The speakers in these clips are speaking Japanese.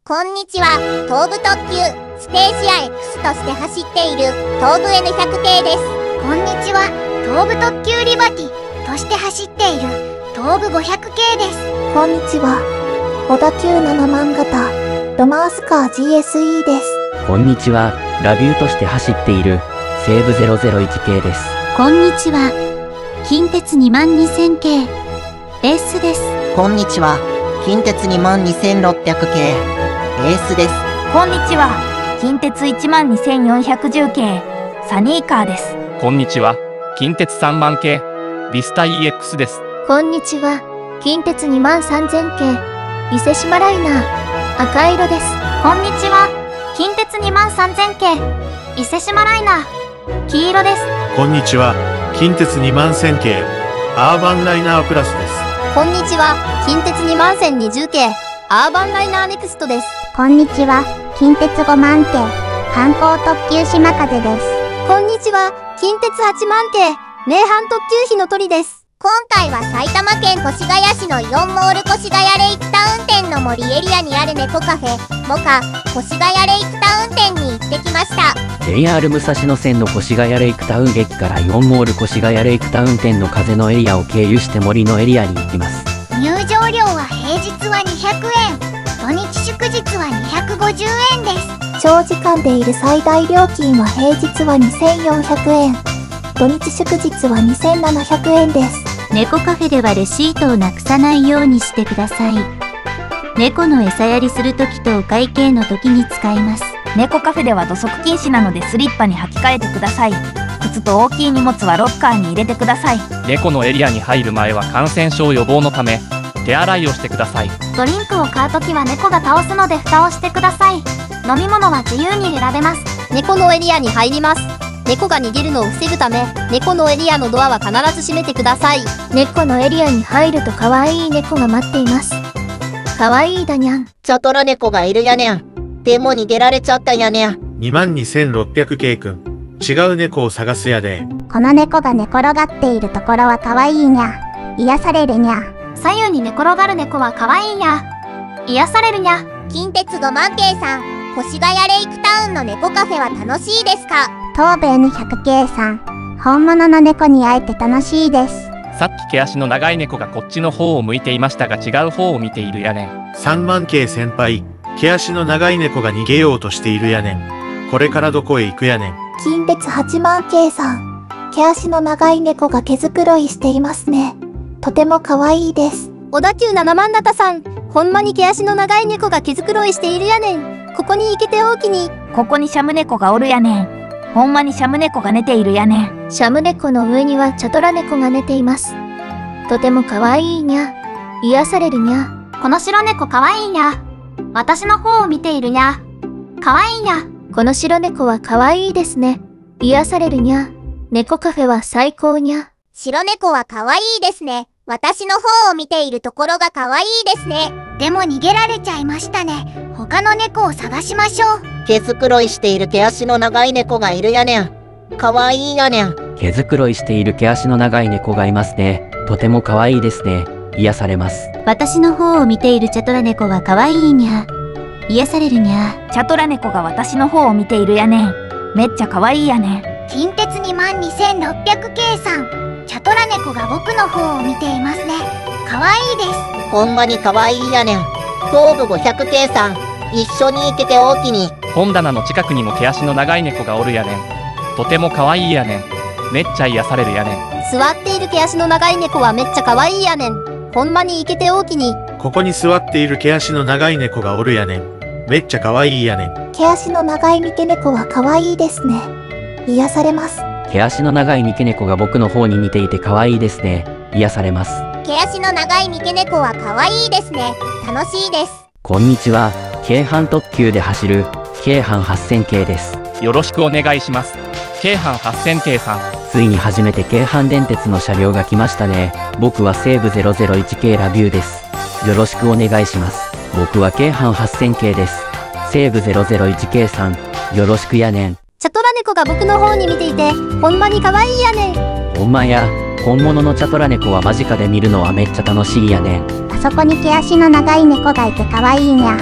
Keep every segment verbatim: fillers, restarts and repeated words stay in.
こんにちは。東武特急ステーシア X として走っている東武 エヌひゃく系です。 こんにちは。東武特急リバティとして走っている東武ごひゃく系です。 こんにちは。小田急ななまん型ロマンスカー ジーエスイー です。 こんにちは。ラビューとして走っている西武ゼロゼロいち系です。 こんにちは。近鉄にまんにせん系エースです。 こんにちは。近鉄にまんにせんろっぴゃく系エースです。 こんにちは。近鉄いちまんにせんよんひゃくじゅう系サニーカーです。 こんにちは。近鉄さんまん系ビスタ イーエックス です。 こんにちは。近鉄にまんさんぜん系伊勢志摩ライナー赤色です。 こんにちは。近鉄にまんさんぜん系伊勢志摩ライナー黄色です。 こんにちは。近鉄にまんせん系アーバンライナープラスです。 こんにちは。近鉄にまんせんにじゅう系アーバンライナーネクストです。 こんにちは。近鉄ごまん系観光特急島風です。 こんにちは。近鉄はちまん系名阪特急ひのとりです。今回は埼玉県越谷市のイオンモール越谷レイクタウン店の森エリアにある猫カフェモカ越谷レイクタウン店に行ってきました。 ジェイアール 武蔵野線の越谷レイクタウン駅からイオンモール越谷レイクタウン店の風のエリアを経由して森のエリアに行きます。 入場料は平日はにひゃくえん、土日祝日はにひゃくごじゅうえんです。 長時間でいる最大料金は平日はにせんよんひゃくえん、土日祝日はにせんななひゃくえんです。 猫カフェではレシートをなくさないようにしてください。猫の餌やりするときとお会計のときに使います。 猫カフェでは土足禁止なのでスリッパに履き替えてください。靴と大きい荷物はロッカーに入れてください。 猫のエリアに入る前は感染症予防のため手洗いをしてください。 ドリンクを買うときは猫が倒すので蓋をしてください。飲み物は自由に選べます。 猫のエリアに入ります。猫が逃げるのを防ぐため猫のエリアのドアは必ず閉めてください。 猫のエリアに入ると可愛い猫が待っています。可愛いだにゃん。 チャトラ猫がいるやねん。でも逃げられちゃったやねん。 にまんにせんろっぴゃく系くん違う猫を探すやで。 この猫が寝転がっているところは可愛いにゃ。癒されるにゃ。左右に寝転がる猫は可愛いにゃ。癒されるにゃ。 近鉄ごまん系さん、越谷レイクタウンの猫カフェは楽しいですか？ 東武 エヌひゃく系さん、本物の猫に会えて楽しいです。 さっき毛足の長い猫がこっちの方を向いていましたが違う方を見ているやねん。 さんまん系先輩、毛足の長い猫が逃げようとしているやねん。これからどこへ行くやねん。 近鉄はちまん系さん、毛足の長い猫が毛づくろいしていますね。とても可愛いです。 小田急ななまん型さん、ほんまに毛足の長い猫が毛づくろいしているやねん。ここに行けておおきに。 ここにシャム猫がおるやねん。ほんまにシャム猫が寝ているやねん。 シャム猫の上にはチャトラ猫が寝ています。とても可愛いにゃ。癒されるにゃ。 この白猫可愛いにゃ。私の方を見ているにゃ。可愛いにゃ。 この白猫は可愛いですね。癒されるにゃ。猫カフェは最高にゃ。 白猫は可愛いですね。私の方を見ているところが可愛いですね。 でも逃げられちゃいましたね。他の猫を探しましょう。 毛づくろいしている毛足の長い猫がいるやねん。かわいいやねん。 毛づくろいしている毛足の長い猫がいますね。とても可愛いですね。癒されます。 私の方を見ているチャトラ猫は可愛いにゃ。癒されるにゃ。 チャトラ猫が私の方を見ているやねん。めっちゃ可愛いやねん。 近鉄にまんにせんろっぴゃく系さん、チャトラ猫が僕の方を見ていますね。可愛いです。 ほんまにかわいいやねん。東武ごひゃく系さん、一緒に行けておおきに。 本棚の近くにも毛足の長い猫がおるやねん。とても可愛いやねん。めっちゃ癒されるやねん。 座っている毛足の長い猫はめっちゃ可愛いやねん。ほんまに行けておおきに。 ここに座っている毛足の長い猫がおるやねん。めっちゃ可愛いやねん。 毛足の長い三毛猫は可愛いですね。癒されます。 毛足の長い三毛猫が僕の方に似ていて可愛いですね。癒されます。 毛足の長い三毛猫は可愛いですね。楽しいです。 こんにちは。京阪特急で走る京阪はっせん系です。 よろしくお願いします。京阪はっせん系さん。 ついに初めて京阪電鉄の車両が来ましたね。僕は西武ゼロゼロいち系ラビューです。よろしくお願いします。僕は京阪はっせん系です。西武ゼロゼロいち系さん、よろしくやねん。 チャトラ猫が僕の方に見ていて、ほんまに可愛いやねん。 ほんまや、本物のチャトラ猫は間近で見るのはめっちゃ楽しいやねん。 あそこに毛足の長い猫がいて可愛いにゃ。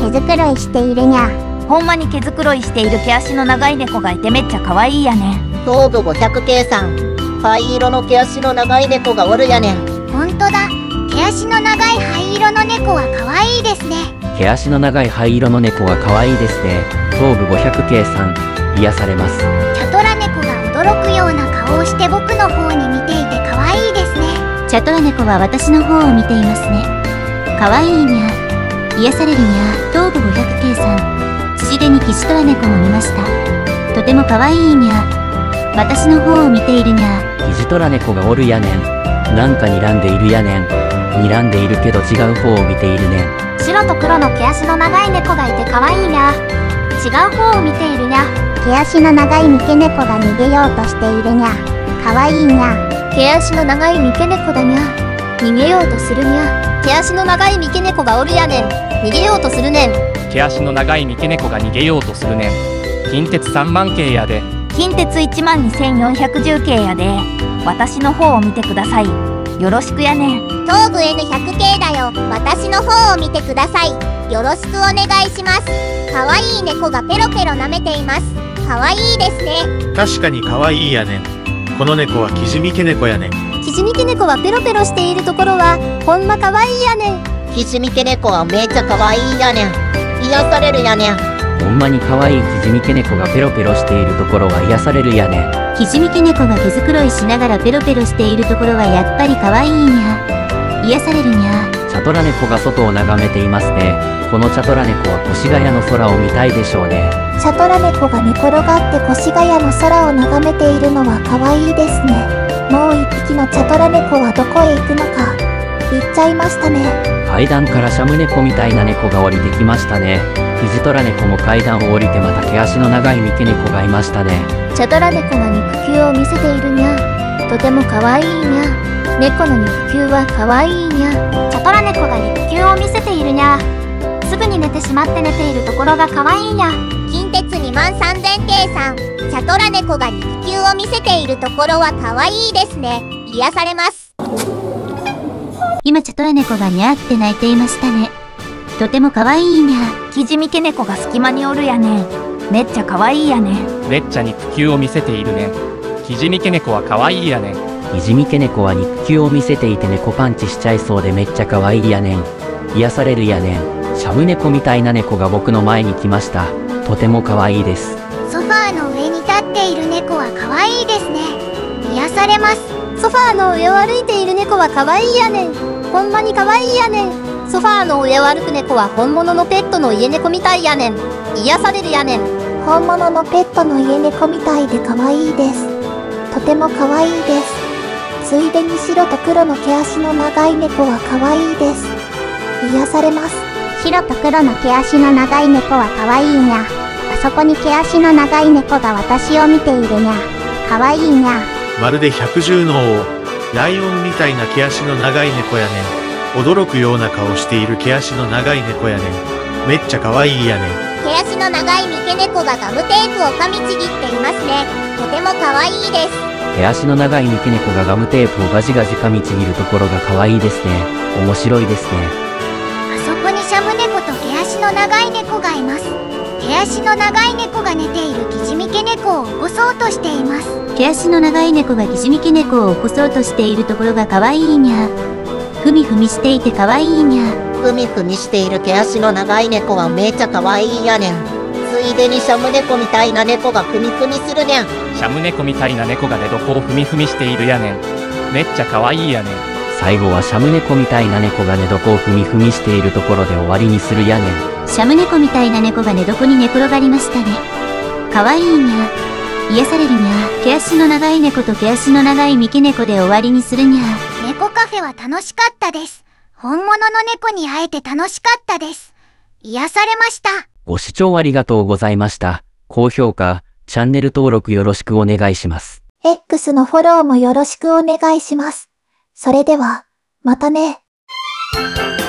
毛づくろいしているにゃ。 ほんまに毛づくろいしている毛足の長い猫がいてめっちゃ可愛いやねん。 頭部ごひゃく計算。灰色の毛足の長い猫がおるやねん。 ほんとだ。毛足の長い灰色の猫は可愛いですね。 毛足の長い灰色の猫は可愛いですね。頭部ごひゃく計算。癒されます。 チャトラ猫が驚くような顔をして僕の方に見ていて可愛いですね。 チャトラ猫は私の方を見ていますね。可愛いにゃ。癒されるにゃ。頭部ごひゃく計算。ついでにキジトラ猫も見ました。とても可愛いにゃ。私の方を見ているにゃ。 キジトラ猫がおるやねん。なんか睨んでいるやねん。睨んでいるけど違う方を見ているねん。 白と黒の毛足の長い猫がいて可愛いにゃ。違う方を見ているにゃ。毛足の長い三毛猫が逃げようとしているにゃ。可愛いにゃ。 毛足の長い三毛猫だにゃ。逃げようとするにゃ。毛足の長い三毛猫がおるやねん。逃げようとするねん。 毛足の長い三毛猫が逃げようとするねん。近鉄さんまん系やで。 近鉄いちまんにせんよんひゃくじゅう系やで。私の方を見てください。よろしくやねん。 頭部 エヌひゃく 系だよ。私の方を見てください。よろしくお願いします。可愛い猫がペロペロ舐めています。可愛いですね。 確かに可愛いやねん。この猫はキジミケ猫やねん。 キジミケ猫はペロペロしているところはほんま可愛いやねん。 キジミケ猫はめっちゃ可愛いやねん。癒されるやねん。 ほんまに可愛いキジミケ猫がペロペロしているところは癒されるやねん。 キジミケ猫が毛づくろいしながらペロペロしているところはやっぱり可愛いにゃ。癒されるにゃ。 チャトラ猫が外を眺めていますね。このチャトラ猫は越谷の空を見たいでしょうね。 チャトラ猫が寝転がって越谷の空を眺めているのは可愛いですね。もう一匹のチャトラ猫はどこへ行くのか。行っちゃいましたね。 階段からシャム猫みたいな猫が降りてきましたね。キジトラ猫も階段を降りてまた毛足の長い三毛猫がいましたね。 チャトラ猫が肉球を見せているにゃ。とても可愛いにゃ。猫の肉球は可愛いにゃ。 チャトラ猫が肉球を見せているにゃ。すぐに寝てしまって寝ているところが可愛いにゃ。 近鉄にまんさんぜん計算。チャトラ猫が肉球を見せているところは可愛いですね。癒されます。 今チャトラ猫がにゃーって泣いていましたね。とても可愛いにゃ。 キジミケ猫が隙間におるやねん。めっちゃ可愛いやねん。 めっちゃ肉球を見せているねん。キジミケ猫は可愛いやねん。 キジミケ猫は肉球を見せていて猫パンチしちゃいそうでめっちゃ可愛いやねん。癒されるやねん。シャム猫みたいな猫が僕の前に来ました。とても可愛いです。 ソファーの上に立っている猫は可愛いですね。癒されます。ソファーの上を歩いている猫は可愛いやねん。ほんまに可愛いやねん。ソファーの上を歩く猫は本物のペットの家猫みたいやねん。癒されるやねん。 本物のペットの家猫みたいで可愛いです。とても可愛いです。ついでに白と黒の毛足の長い猫は可愛いです。癒されます。 白と黒の毛足の長い猫は可愛いにゃ。あそこに毛足の長い猫が私を見ているにゃ。可愛いにゃ。 まるで百獣の王、ライオンみたいな毛足の長い猫やねん。驚くような顔している毛足の長い猫やねん。めっちゃ可愛いやねん。 毛足の長い三毛猫がガムテープを噛みちぎっていますね。とても可愛いです。 毛足の長い三毛猫がガムテープをガジガジ噛みちぎるところが可愛いですね。面白いですね。 あそこにシャム猫と毛足の長い猫がいます。毛足の長い猫が寝ているキジミケ猫を起こそうとしています。 毛足の長い猫がキジミケ猫を起こそうとしているところが可愛いにゃ。ふみふみしていて可愛いにゃ。 ふみふみしている毛足の長い猫はめっちゃ可愛いやねん。ついでにシャム猫みたいな猫がふみふみするねん。 シャム猫みたいな猫が寝床をふみふみしているやねん。めっちゃ可愛いやねん。 最後はシャム猫みたいな猫が寝床をふみふみしているところで終わりにするやねん。 シャム猫みたいな猫が寝床に寝転がりましたね。可愛いにゃ。癒されるにゃ。毛足の長い猫と毛足の長い三毛猫で終わりにするにゃ。 猫カフェは楽しかったです。本物の猫に会えて楽しかったです。癒されました。 ご視聴ありがとうございました。高評価、チャンネル登録よろしくお願いします。 X のフォローもよろしくお願いします。それでは、またね。